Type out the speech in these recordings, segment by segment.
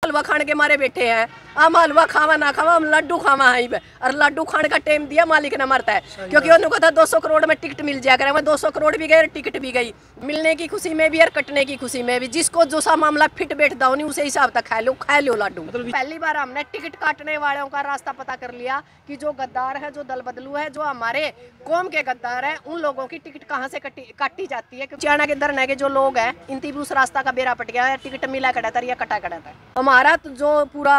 हलवा खाने के मारे बैठे हैं। हम हलवा खावा ना खावा, हम लड्डू खावा है और लड्डू खाने का टाइम दिया मालिक ने मरता है, क्योंकि उन्होंने कहा था 200 करोड़ में टिकट मिल जाया करें। 200 करोड़ भी गए, टिकट भी गई, मिलने की खुशी में भी और कटने की खुशी में भी। जिसको जो सा मामला फिट बैठता हो नहीं उसे हिसाब तक खा लो लड्डू। पहली बार हमने टिकट काटने वालों का रास्ता पता कर लिया कि जो गद्दार है, जो दल बदलू है, जो हमारे कौम के गद्दार है, उन लोगों की टिकट कहाँ से काटी जाती है। चाणा के दरने के जो लोग हैं इनती भी उस रास्ता का बेरा पट गया है, टिकट मिला कड़ा था या कटा कड़ा था। हमारा तो जो पूरा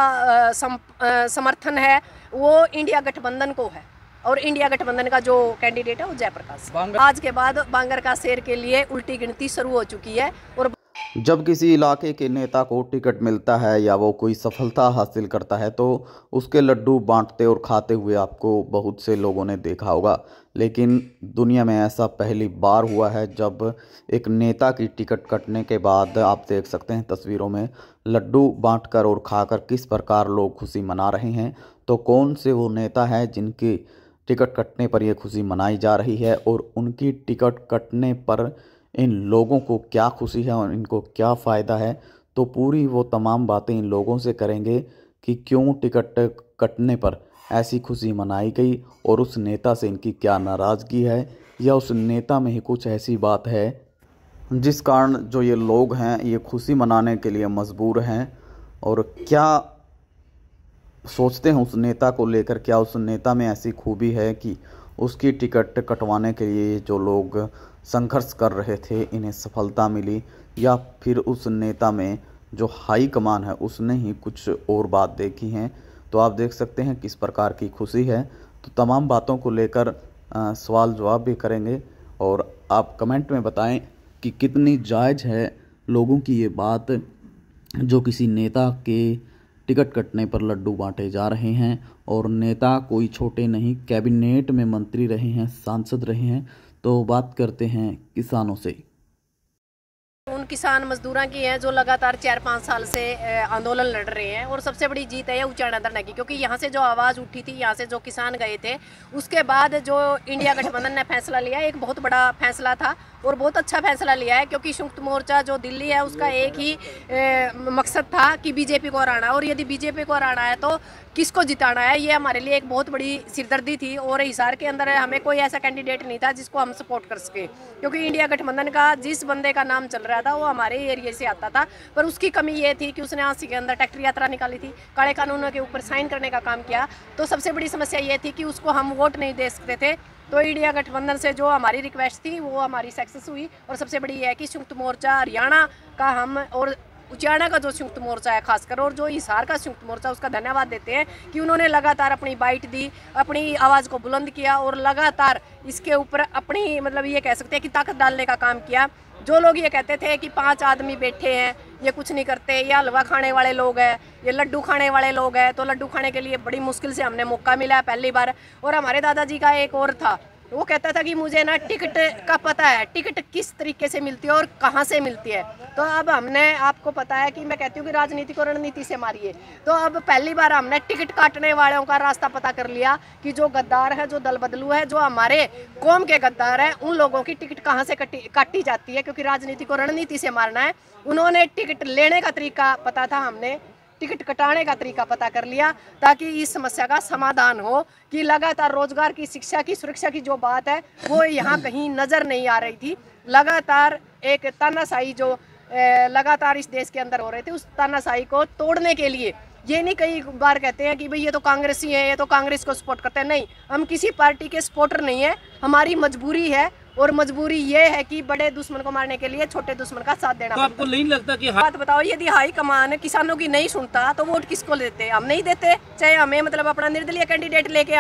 समर्थन है वो इंडिया गठबंधन को है, और इंडिया गठबंधन का जो कैंडिडेट है वो जयप्रकाश। आज के बाद बांगर का शेर के लिए उल्टी गिनती शुरू हो चुकी है। और जब किसी इलाके के नेता को टिकट मिलता है या वो कोई सफलता हासिल करता है तो उसके लड्डू बांटते और खाते हुए आपको बहुत से लोगों ने देखा होगा, लेकिन दुनिया में ऐसा पहली बार हुआ है जब एक नेता की टिकट कटने के बाद आप देख सकते हैं तस्वीरों में लड्डू बांटकर और खाकर किस प्रकार लोग खुशी मना रहे हैं। तो कौन से वो नेता है जिनकी टिकट कटने पर यह खुशी मनाई जा रही है और उनकी टिकट कटने पर इन लोगों को क्या खुशी है और इनको क्या फ़ायदा है, तो पूरी वो तमाम बातें इन लोगों से करेंगे कि क्यों टिकट कटने पर ऐसी खुशी मनाई गई और उस नेता से इनकी क्या नाराज़गी है, या उस नेता में ही कुछ ऐसी बात है जिस कारण जो ये लोग हैं ये खुशी मनाने के लिए मजबूर हैं, और क्या सोचते हैं उस नेता को लेकर। क्या उस नेता में ऐसी खूबी है कि उसकी टिकट कटवाने के लिए जो लोग संघर्ष कर रहे थे इन्हें सफलता मिली, या फिर उस नेता में जो हाई कमान है उसने ही कुछ और बात देखी हैं। तो आप देख सकते हैं किस प्रकार की खुशी है। तो तमाम बातों को लेकर सवाल जवाब भी करेंगे, और आप कमेंट में बताएं कि कितनी जायज़ है लोगों की ये बात जो किसी नेता के टिकट कटने पर लड्डू बांटे जा रहे हैं। और नेता कोई छोटे नहीं, कैबिनेट में मंत्री रहे हैं, सांसद रहे हैं। तो बात करते हैं किसानों से। उन किसान मजदूरों की है जो लगातार 4-5 साल से आंदोलन लड़ रहे हैं, और सबसे बड़ी जीत है ऊंचाई धरने की, क्योंकि यहाँ से जो आवाज़ उठी थी, यहाँ से जो किसान गए थे, उसके बाद जो इंडिया गठबंधन ने फैसला लिया, एक बहुत बड़ा फैसला था और बहुत अच्छा फैसला लिया है। क्योंकि संयुक्त मोर्चा जो दिल्ली है उसका एक ही मकसद था कि बीजेपी को हराना, और यदि बीजेपी को हराना है तो किसको जिताना है, ये हमारे लिए एक बहुत बड़ी सिरदर्दी थी। और हिसार के अंदर हमें कोई ऐसा कैंडिडेट नहीं था जिसको हम सपोर्ट कर सके, क्योंकि इंडिया गठबंधन का जिस बंदे का नाम चल रहा था वो हमारे एरिया से आता था। पर उसकी कमी ये थी कि उसने आंसी के अंदर ट्रैक्टर यात्रा निकाली थी, काले कानूनों के ऊपर साइन करने का काम किया। तो सबसे बड़ी समस्या ये थी कि उसको हम वोट नहीं दे सकते थे। तो इंडिया गठबंधन से जो हमारी रिक्वेस्ट थी वो हमारी सक्सेस हुई। और सबसे बड़ी है कि संयुक्त मोर्चा हरियाणा का हम और उचाना का जो संयुक्त मोर्चा है खासकर, और जो हिसार का संयुक्त मोर्चा, उसका धन्यवाद देते हैं कि उन्होंने लगातार अपनी बाइट दी, अपनी आवाज़ को बुलंद किया और लगातार इसके ऊपर अपनी मतलब ये कह सकते हैं कि ताकत डालने का काम किया। जो लोग ये कहते थे कि 5 आदमी बैठे हैं, ये कुछ नहीं करते, ये हलवा खाने वाले लोग हैं, ये लड्डू खाने वाले लोग हैं, तो लड्डू खाने के लिए बड़ी मुश्किल से हमने मौका मिला पहली बार। और हमारे दादाजी का एक और था, वो कहता था कि मुझे ना टिकट का पता है, टिकट किस तरीके से मिलती है और कहाँ से मिलती है। तो अब हमने, आपको पता है कि मैं कहती हूँ कि राजनीति को रणनीति से मारिए, तो अब पहली बार हमने टिकट काटने वालों का रास्ता पता कर लिया कि जो गद्दार है, जो दल बदलू है, जो हमारे कौम के गद्दार हैं, उन लोगों की टिकट कहाँ से काटी जाती है, क्योंकि राजनीति को रणनीति से मारना है। उन्होंने टिकट लेने का तरीका पता था, हमने टिकट कटाने का तरीका पता कर लिया, ताकि इस समस्या का समाधान हो। कि लगातार रोजगार की, शिक्षा की, सुरक्षा की जो बात है वो यहाँ कहीं नज़र नहीं आ रही थी। लगातार एक तानाशाही जो लगातार इस देश के अंदर हो रहे थे, उस तानाशाही को तोड़ने के लिए ये नहीं कई बार कहते हैं कि भाई ये तो कांग्रेसी है, ये तो कांग्रेस को सपोर्ट करते हैं। नहीं, हम किसी पार्टी के सपोर्टर नहीं है, हमारी मजबूरी है, और मजबूरी ये है कि बड़े दुश्मन को मारने के लिए छोटे दुश्मन का साथ देना। तो आपको नहीं लगता कि बात बताओ, यदि हाई कमान किसानों की नहीं सुनता तो वोट किसको देते? हम नहीं देते, चाहे हमें मतलब अपना निर्दलीय कैंडिडेट लेके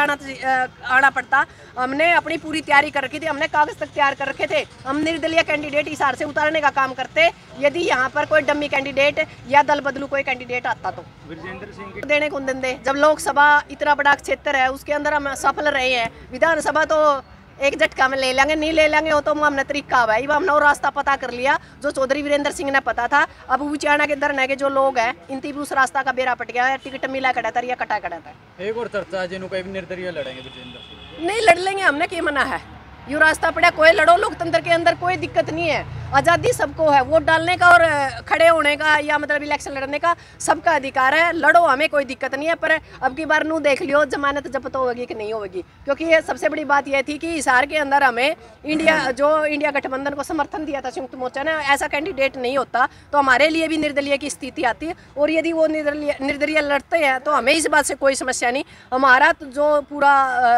आना पड़ता। हमने अपनी पूरी तैयारी कर रखी थी, हमने कागज तक तैयार कर रखे थे, हम निर्दलीय कैंडिडेट हिसार से उतारने का काम करते। यदि यहाँ पर कोई डम्मी कैंडिडेट या दल बदलू कोई कैंडिडेट आता तो विजेंद्र सिंह देने को देंगे। जब लोकसभा इतना बड़ा क्षेत्र है उसके अंदर हम सफल रहे हैं, विधानसभा तो एक झटका में ले लेंगे, नहीं ले लेंगे वो तो हमने तरीका भाई, हमने वो रास्ता पता कर लिया जो चौधरी वीरेंद्र सिंह ने पता था। अब उचाना के दरने के जो लोग हैं इनती भी उस रास्ता का बेरा पट गया है, टिकट मिला कड़ा था या कटा कड़ा था। एक और चर्चा जिन्हों कहीं निर्दलीय लड़ेंगे विजेंद्र सिंह, नहीं लड़ लेंगे, हमने क्या मना है, ये रास्ता पड़ा, कोई लड़ो, लोकतंत्र के अंदर कोई दिक्कत नहीं है, आज़ादी सबको है, वोट डालने का और खड़े होने का या मतलब इलेक्शन लड़ने का सबका अधिकार है, लड़ो, हमें कोई दिक्कत नहीं है। पर अब की बार नू देख लियो जमानत जब्त होगी कि नहीं होगी, क्योंकि ये सबसे बड़ी बात यह थी कि हिसार के अंदर हमें इंडिया गठबंधन को समर्थन दिया था संयुक्त मोर्चा ने, ऐसा कैंडिडेट नहीं होता तो हमारे लिए भी निर्दलीय की स्थिति आती है, और यदि वो निर्दलीय लड़ते हैं तो हमें इस बात से कोई समस्या नहीं। हमारा तो जो पूरा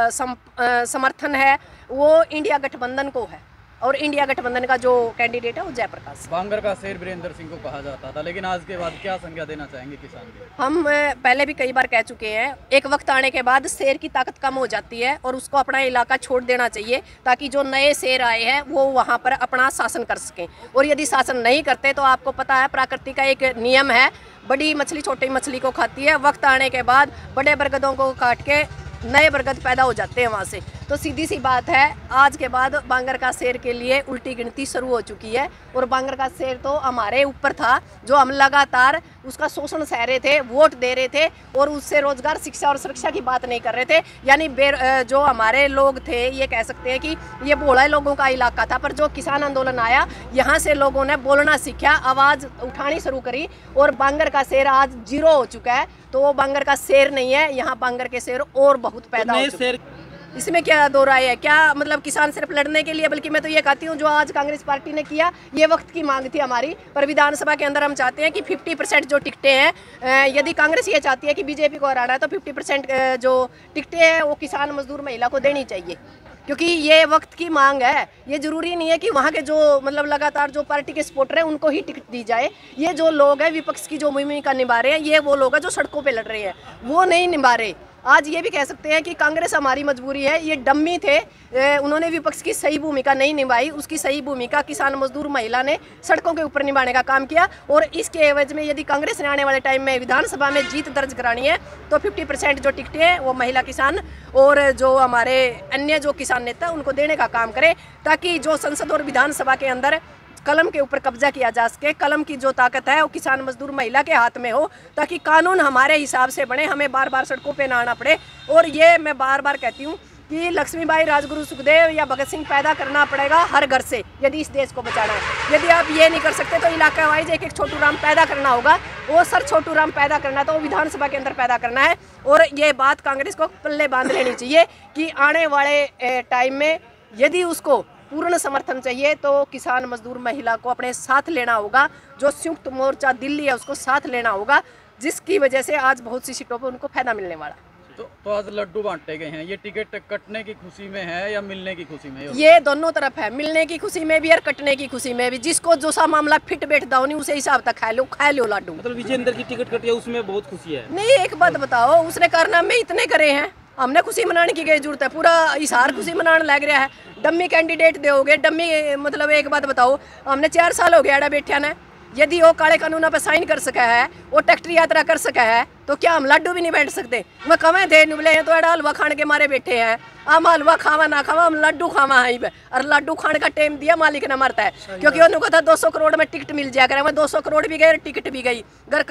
समर्थन है वो इंडिया गठबंधन को है, और इंडिया गठबंधन का जो कैंडिडेट है वो जयप्रकाश। बांगर का शेर वीरेंद्र सिंह को कहा जाता था, लेकिन आज के बाद क्या संज्ञा देना चाहेंगे किसान के? हम पहले भी कई बार कह चुके हैं, एक वक्त आने के बाद शेर की ताकत कम हो जाती है और उसको अपना इलाका छोड़ देना चाहिए, ताकि जो नए शेर आए हैं वो वहाँ पर अपना शासन कर सकें। और यदि शासन नहीं करते तो आपको पता है प्रकृति का एक नियम है, बड़ी मछली छोटी मछली को खाती है, वक्त आने के बाद बड़े बरगदों को काट के नए बरगद पैदा हो जाते हैं वहाँ से। तो सीधी सी बात है, आज के बाद बांगर का शेर के लिए उल्टी गिनती शुरू हो चुकी है, और बांगर का शेर तो हमारे ऊपर था, जो हम लगातार उसका शोषण सह रहे थे, वोट दे रहे थे और उससे रोजगार, शिक्षा और सुरक्षा की बात नहीं कर रहे थे। यानी जो हमारे लोग थे, ये कह सकते हैं कि ये भोला लोगों का इलाका था, पर जो किसान आंदोलन आया यहाँ से लोगों ने बोलना सीखा, आवाज़ उठानी शुरू करी, और बांगर का शेर आज 0 हो चुका है। तो वो बांगर का शेर नहीं है, यहाँ बांगर के शेर और बहुत पैदा हो चुके हैं। इसमें क्या दो राय है, क्या मतलब किसान सिर्फ लड़ने के लिए, बल्कि मैं तो ये कहती हूँ जो आज कांग्रेस पार्टी ने किया, ये वक्त की मांग थी हमारी। पर विधानसभा के अंदर हम चाहते हैं कि 50% जो टिकटें हैं, यदि कांग्रेस ये चाहती है कि बीजेपी को हराना है तो 50% जो टिकटें हैं वो किसान, मजदूर, महिला को देनी चाहिए, क्योंकि ये वक्त की मांग है। ये जरूरी नहीं है कि वहाँ के जो मतलब लगातार जो पार्टी के सपोर्टर हैं उनको ही टिकट दी जाए। ये जो लोग हैं विपक्ष की जो भूमिका निभा रहे हैं, ये वो लोग हैं जो सड़कों पे लड़ रहे हैं, वो नहीं निभा रहे। आज ये भी कह सकते हैं कि कांग्रेस हमारी मजबूरी है, ये डम्मी थे, उन्होंने विपक्ष की सही भूमिका नहीं निभाई, उसकी सही भूमिका किसान, मजदूर, महिला ने सड़कों के ऊपर निभाने का काम किया। और इसके एवज में यदि कांग्रेस ने आने वाले टाइम में विधानसभा में जीत दर्ज करानी है तो 50% जो टिकटें हैं वो महिला किसान और जो हमारे अन्य जो किसान नेता उनको देने का काम करे, ताकि जो संसद और विधानसभा के अंदर कलम के ऊपर कब्जा किया जा सके। कलम की जो ताकत है वो किसान, मजदूर, महिला के हाथ में हो, ताकि कानून हमारे हिसाब से बने, हमें बार बार सड़कों पे ना आना पड़े। और ये मैं बार बार कहती हूँ कि लक्ष्मीबाई, राजगुरु सुखदेव या भगत सिंह पैदा करना पड़ेगा हर घर से, यदि इस देश को बचाना है। यदि आप ये नहीं कर सकते तो इलाका वाइज एक एक छोटू राम पैदा करना होगा। वो सर छोटू राम पैदा करना तो वो विधानसभा के अंदर पैदा करना है। और ये बात कांग्रेस को पल्ले बांध लेनी चाहिए कि आने वाले टाइम में यदि उसको पूर्ण समर्थन चाहिए तो किसान, मजदूर, महिला को अपने साथ लेना होगा। जो संयुक्त मोर्चा दिल्ली है उसको साथ लेना होगा, जिसकी वजह से आज बहुत सी सीटों पर उनको फायदा मिलने वाला। तो आज लड्डू बांटे गए हैं, ये टिकट कटने की खुशी में है या मिलने की खुशी में? ये दोनों तरफ है, मिलने की खुशी में भी और कटने की खुशी में भी। जिसको जो सा मामला फिट बैठता हो नहीं उसे हिसाब तक खा लो लड्डू। मतलब विजेंद्र की टिकट कटी है उसमें बहुत खुशी है? नहीं, एक बात बताओ, उसने कारनामे इतने करे हैं, हमने खुशी मनाने की जरूरत है? पूरा हिसार खुशी मनाने लग रहा है। डम्मी कैंडिडेट दोगे, डम्मी मतलब एक बात बताओ, हमने 4 साल हो गया बैठा ने, यदि वो काले कानूनों पर साइन कर सका है, वो ट्रैक्टर यात्रा कर सका है, तो क्या हम लड्डू भी नहीं बैठ सकते? मैं कमें थे नुबले हैं तो एडा हलवा खाने के मारे बैठे हैं। हम हलवा खावा ना खावा, हम लड्डू खावा है। और लड्डू खाने का टाइम दिया मालिक ने मरता है, क्योंकि उन्होंने कहा 200 करोड़ में टिकट मिल जाया करे। 200 करोड़ भी गए, टिकट भी गई। घर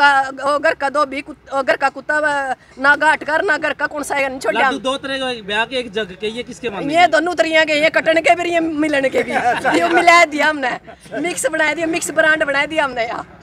का दो भी घर का कुत्ता ना गाट कर ना घर का कौन सा छोड़। 2 तरह ब्याह के एक जग के, ये किसके मांगे? ये दोनों तरिया के, ये कटने के भी, ये मिलने के भी। ये मिला दिया हमने, मिक्स बना दिया, मिक्स ब्रांड बना दिया हमने यहाँ।